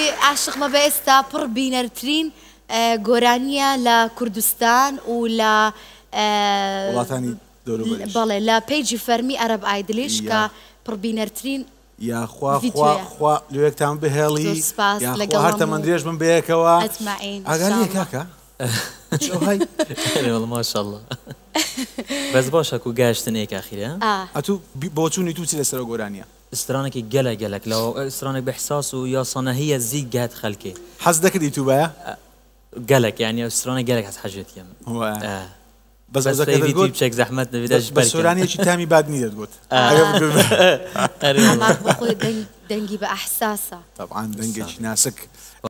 عاشق ما بێستا پڕ بینەرترین گۆرانیە لە کوردستان و لە وڵاتانی دەوروبەریش. بەڵێ لە پێیجی فەرمی عەرەب ئایدلیش کە پڕ بینەرترین یاخوا لێکتان بهێڵی هەر تەمەندرێژ من بەیەکەوە ئاگانیە کاکە ماشاءالله بەس باشە و گەشتنێک ئاخیرە ئەتوو بۆ چوونی تووچی لەسەر گۆرانیە استرانێکی گەلە لەو استرانێک بەحساس و یاسانەهەیە زیگ گات خەلکێ حەز دەکردی تو بەیە گەلک یعنی استرانێک گەلک هەست حەجێتیم بەس بچێک زەحمەت دەبێت بە سۆرانیەکی تامی باد نی دەتگوت دەنگی بە ئەحساسە طبعا دەنگێکی ناسک